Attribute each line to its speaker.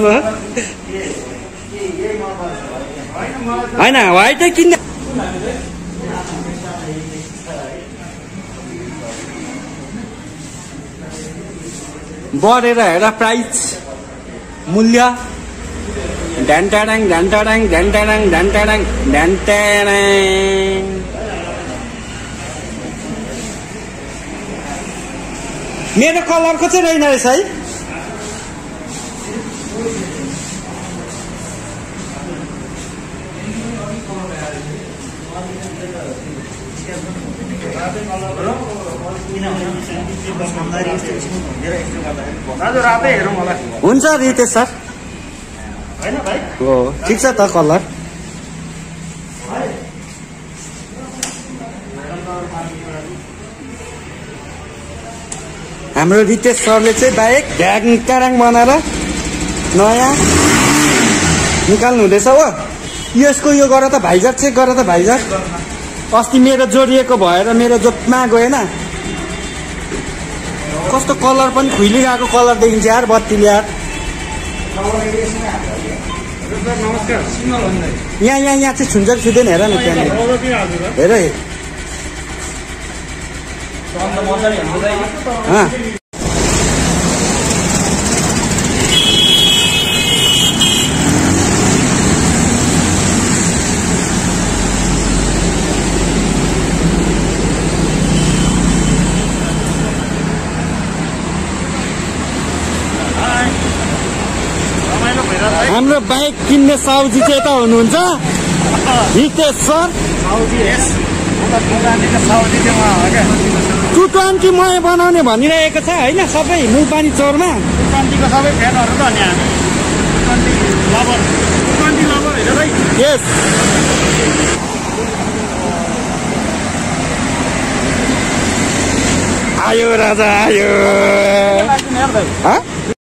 Speaker 1: होइन व्हाइटै किन्ने बढेर हेर प्राइस मूल्य ढ्यान्टाडाङ ढ्यान्टाडाङ ढ्यान्टाडाङ ढ्यान्टाडाङ ढ्यान्टाडाङ मेरो कलरको चाहिँ रहेन रहेछ है हुन्छ रितेश सर हो ठिक छ त कलर हाम्रो रितेश सरले चाहिँ बाइक ढ्याङ बनाएर नयाँ निकाल्नु हुँदैछ हो यसको यो गर त भाइजर चेक गर त भाइजर अस्ति मेरो जोडिएको भएर मेरो जोपमा गएन कस्तो कलर पनि खुइलिरहेको कलर देखिन्छ यार बत्तीले यार यहाँ चाहिँ छुन्छ कि छुँदैन हेर न त्यहाँनिर हेर हाम्रो बाइक किन्ने साउजी चाहिँ यता हुनुहुन्छ रितेश सर 220 मय बनाउने भनिरहेको छ होइन सबै मुलपानी चौरमा 220 को सबै फ्यानहरु त यहाँ 220 लभर हैन भाइ यस आयो राजा आयो